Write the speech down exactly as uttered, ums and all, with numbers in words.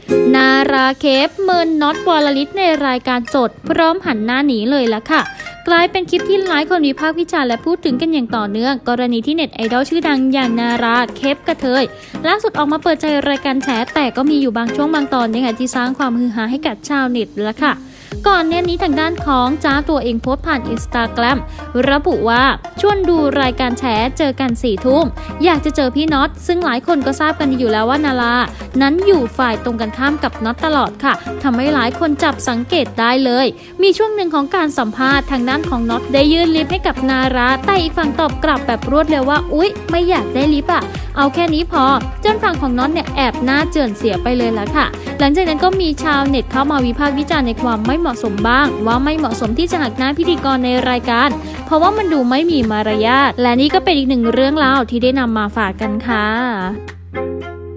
นาราเคฟเมินน็อตวรลิตในรายการสดพร้อมหันหน้าหนีเลยละค่ะกลายเป็นคลิปที่หลายคนวิพากษ์วิจารณ์และพูดถึงกันอย่างต่อเนื่องกรณีที่เน็ตไอดอลชื่อดังอย่างนาราเคฟกระเทยล่าสุดออกมาเปิดใจรายการแฉแต่ก็มีอยู่บางช่วงบางตอนนะคะที่สร้างความฮือฮาให้กับชาวเน็ตละค่ะก่อนเนี่ยนี้ทางด้านของจ้าตัวเองโพสต์ผ่านอินสตาแกรมระบุว่าชวนดูรายการแฉเจอกันสี่ทุ่มอยากจะเจอพี่น็อตซึ่งหลายคนก็ทราบกันอยู่แล้วว่านารานั้นอยู่ฝ่ายตรงกันข้ามกับน็อตตลอดค่ะทำให้หลายคนจับสังเกตได้เลยมีช่วงหนึ่งของการสัมภาษณ์ทางด้านของน็อตได้ยื่นลิฟต์ให้กับนาราแต่อีกฝั่งตอบกลับแบบรวดเร็วว่าอุ๊ยไม่อยากได้ลิฟต์อ่ะเอาแค่นี้พอจนฝั่งของน็อตเนี่ยแอบหน้าเจือนเสียไปเลยละค่ะหลังจากนั้นก็มีชาวเน็ตเข้ามาวิพากษ์วิจารณ์ในความไม่เหมาะสมบ้างว่าไม่เหมาะสมที่จะหักหน้าพิธีกรในรายการเพราะว่ามันดูไม่มีมารยาทและนี่ก็เป็นอีกหนึ่งเรื่องราวที่ได้นำมาฝากกันค่ะ